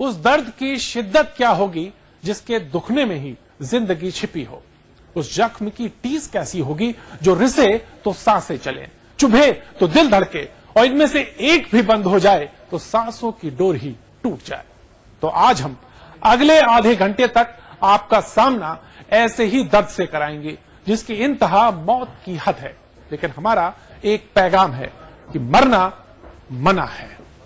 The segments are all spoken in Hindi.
उस दर्द की शिद्दत क्या होगी जिसके दुखने में ही जिंदगी छिपी हो। उस जख्म की टीस कैसी होगी जो रिसे तो सांसें चले, चुभे तो दिल धड़के, और इनमें से एक भी बंद हो जाए तो सांसों की डोर ही टूट जाए। तो आज हम अगले आधे घंटे तक आपका सामना ऐसे ही दर्द से कराएंगे जिसकी इंतहा मौत की हद है। लेकिन हमारा एक पैगाम है कि मरना मना है।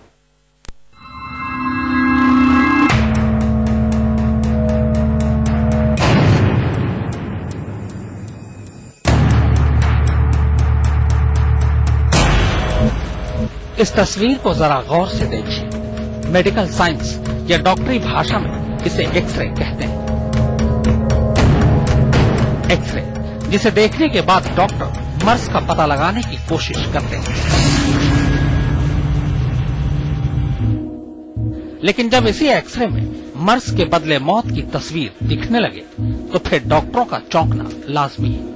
इस तस्वीर को जरा गौर से देखिए। मेडिकल साइंस या डॉक्टरी भाषा में इसे एक्सरे कहते हैं। एक्सरे जिसे देखने के बाद डॉक्टर मर्ज का पता लगाने की कोशिश करते हैं। लेकिन जब इसी एक्सरे में मर्ज के बदले मौत की तस्वीर दिखने लगे तो फिर डॉक्टरों का चौंकना लाजमी है।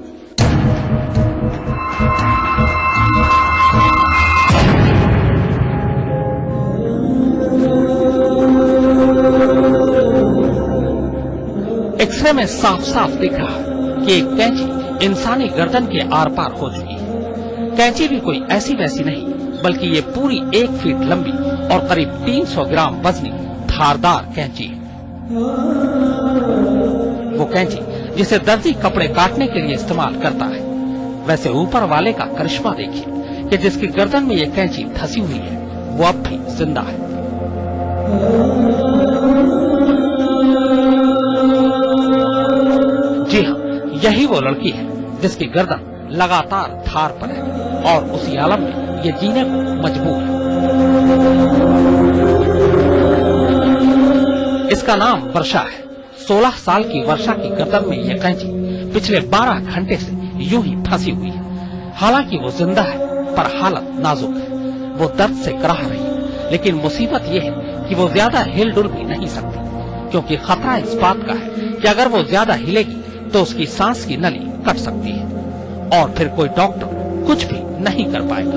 एक्सरे में साफ साफ दिख रहा है कि एक कैंची इंसानी गर्दन के आर पार हो चुकी है। कैंची भी कोई ऐसी वैसी नहीं, बल्कि ये पूरी 1 फीट लंबी और करीब 300 ग्राम वजनी धारदार कैंची है। वो कैंची जिसे दर्जी कपड़े काटने के लिए इस्तेमाल करता है। वैसे ऊपर वाले का करिश्मा देखिए कि जिसकी गर्दन में ये कैंची धसी हुई है वो अब भी जिंदा है। जी हाँ, यही वो लड़की है जिसकी गर्दन लगातार धार पर है और उसी आलम में ये जीने को मजबूर है। इसका नाम वर्षा है। 16 साल की वर्षा की गर्दन में यह कैंची पिछले 12 घंटे से यूं ही फंसी हुई है। हालांकि वो जिंदा है पर हालत नाजुक है। वो दर्द से कराह रही है, लेकिन मुसीबत ये है कि वो ज्यादा हिल डुल भी नहीं सकती, क्योंकि खतरा इस बात का है कि अगर वो ज्यादा हिलेगी तो उसकी सांस की नली कट सकती है और फिर कोई डॉक्टर कुछ भी नहीं कर पाएगा।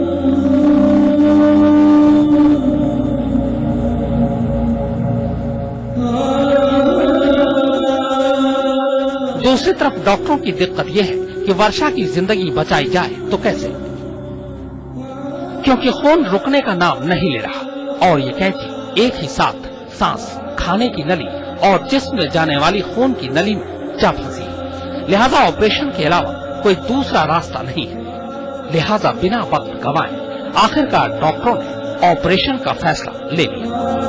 दूसरी तरफ डॉक्टरों की दिक्कत यह है कि वर्षा की जिंदगी बचाई जाए तो कैसे, क्योंकि खून रुकने का नाम नहीं ले रहा और ये कैंची एक ही साथ सांस, खाने की नली और जिस्म में जाने वाली खून की नली में जा फंसी। लिहाजा ऑपरेशन के अलावा कोई दूसरा रास्ता नहीं है। लिहाजा बिना वक्त गंवाए आखिरकार डॉक्टरों ने ऑपरेशन का फैसला ले लिया।